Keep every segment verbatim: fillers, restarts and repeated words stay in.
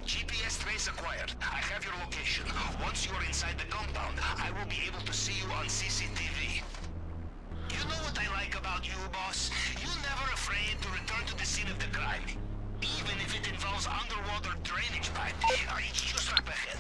G P S trace acquired. I have your location. Once you are inside the compound, I will be able to see you on C C T V. You know what I like about you, boss? You're never afraid to return to the scene of the crime. Even if it involves underwater drainage pipe, it's just up ahead.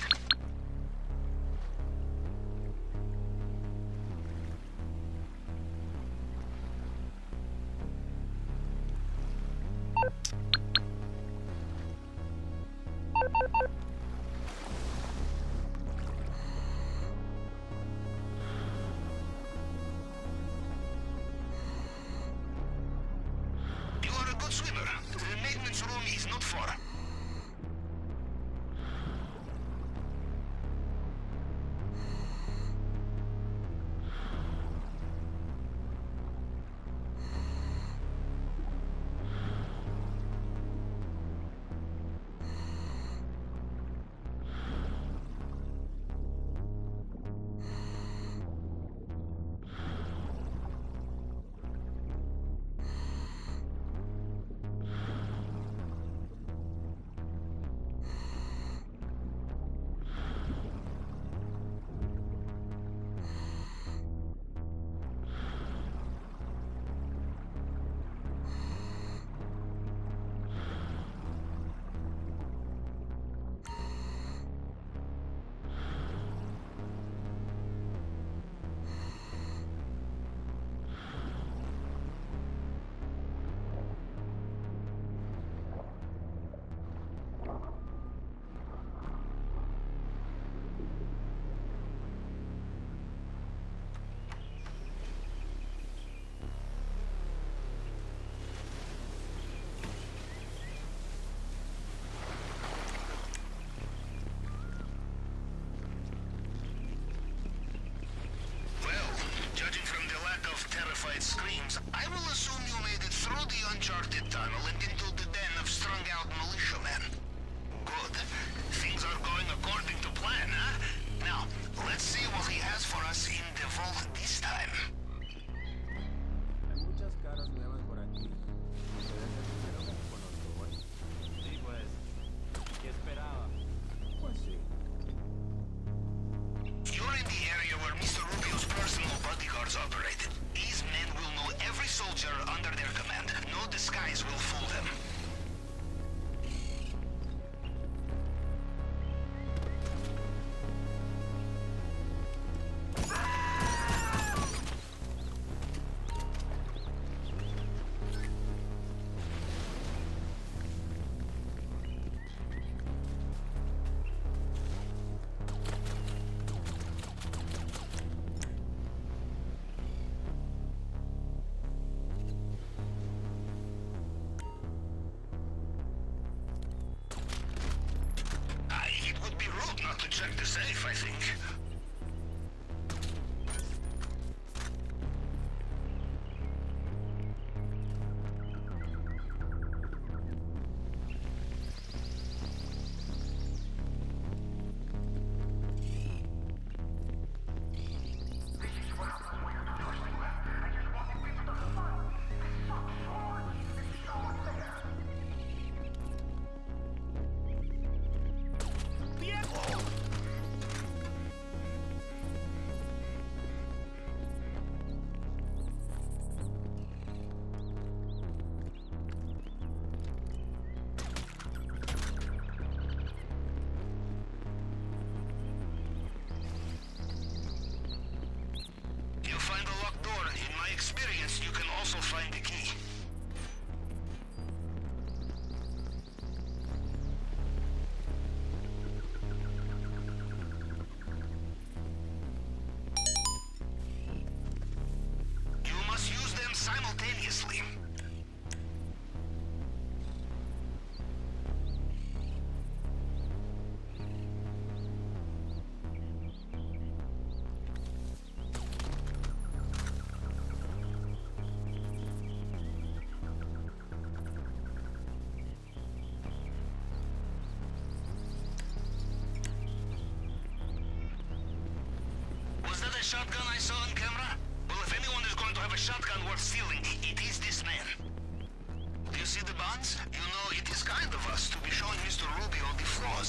You are a good swimmer. The maintenance room is not far. Terrified screams, I will assume you made it through the uncharted tunnel and into the den of strung-out militiamen. Good. Things are going according to plan, huh? Now, let's see what he has for us in the vault this time. Hay muchas caras nuevas por aquí. Ustedes dijeron que conozco hoy. Sí, pues. ¿Qué esperaba? Pues sí. You're in the area where Mister Rubio's personal bodyguards operate. These men will know every soldier under their command. No disguise will fool them. Not to check the safe, I think. Experience, you can also find the key. You must use them simultaneously. Shotgun I saw on camera? Well, if anyone is going to have a shotgun worth stealing, it is this man. Do you see the bonds? You know, it is kind of us to be showing Mister Rubio the flaws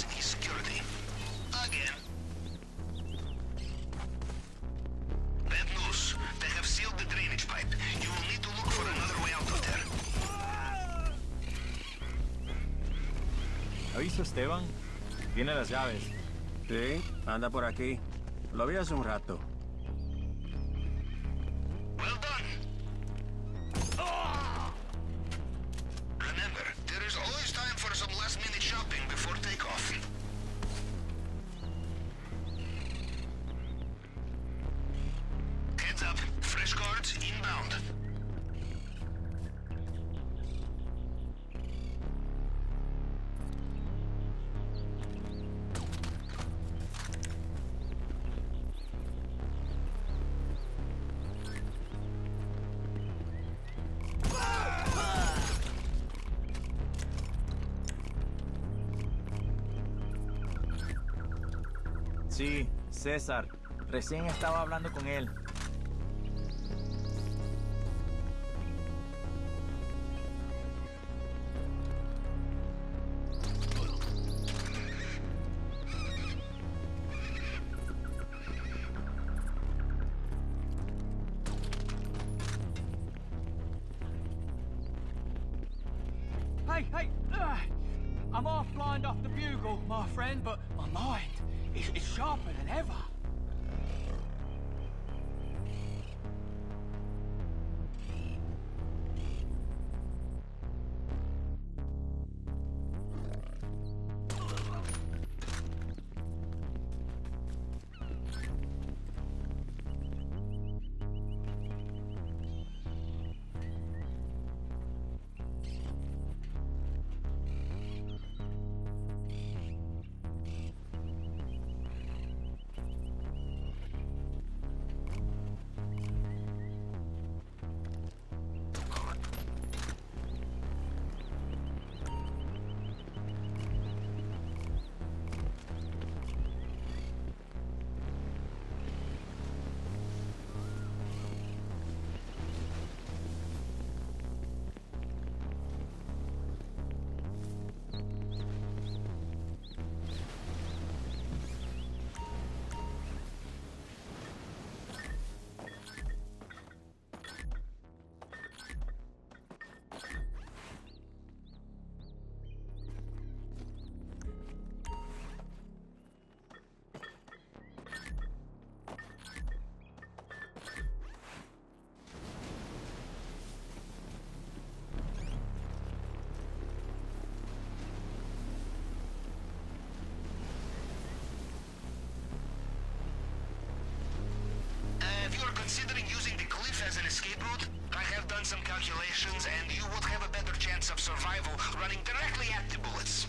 ¿Ha visto a Esteban? Tiene las llaves. Sí, anda por aquí. Lo vi hace un rato. Well done. Remember, there is always time for some last-minute shopping before takeoff. Heads up, fresh cards inbound. Sí, César. Recién estaba hablando con él. Hey, hey! Ugh. I'm half blind off the bugle, my friend, but my mind is, is sharper than ever. If you are considering using the cliff as an escape route, I have done some calculations, and you would have a better chance of survival running directly at the bullets.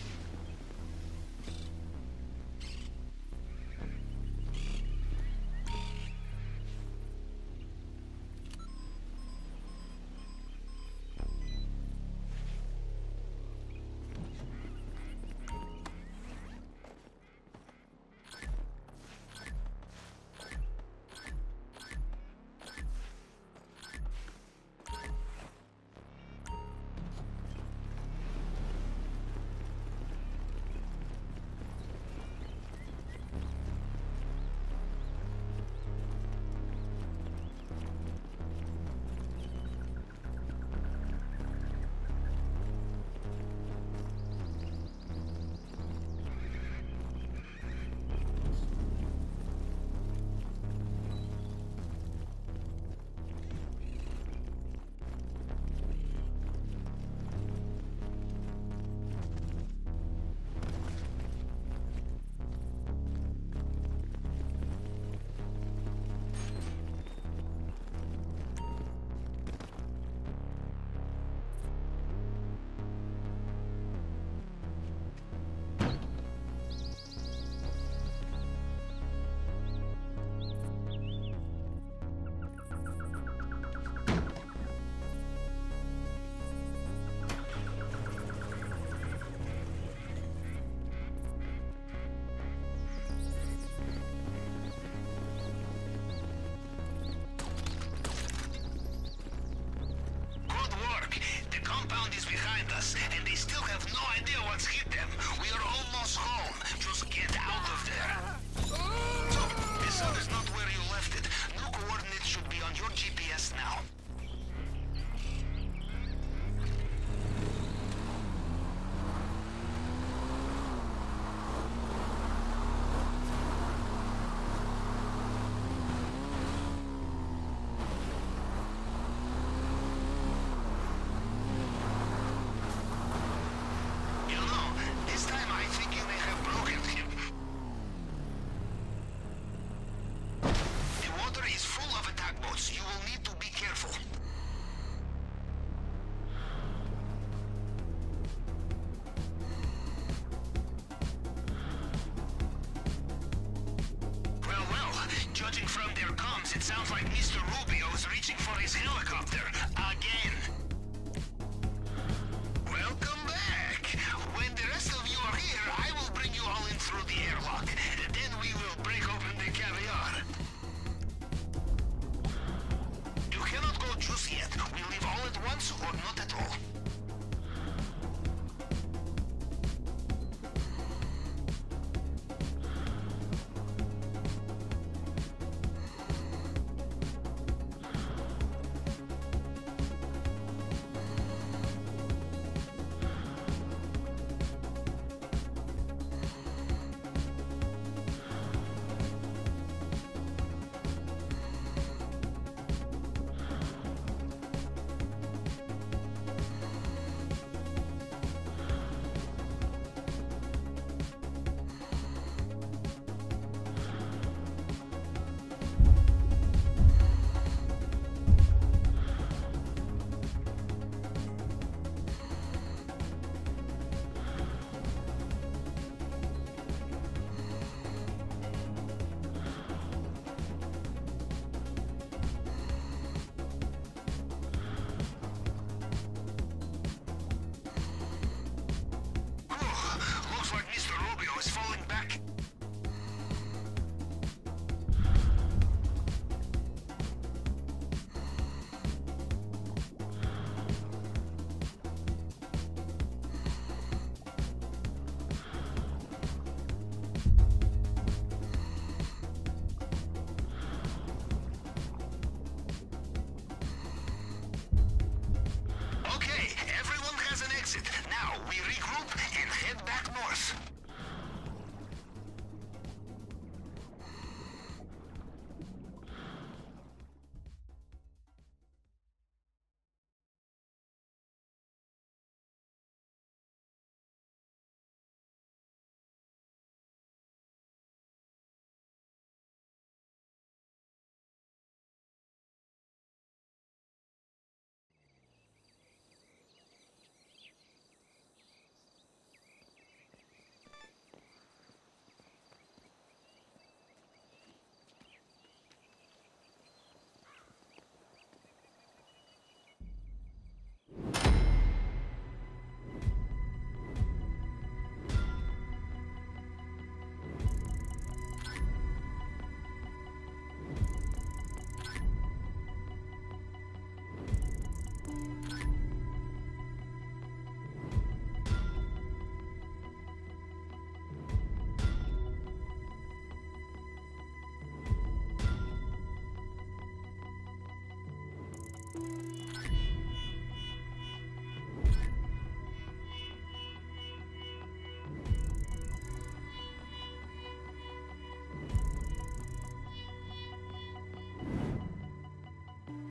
Judging from their comms, it sounds like Mister Rubio's reaching for his helicopter. Again.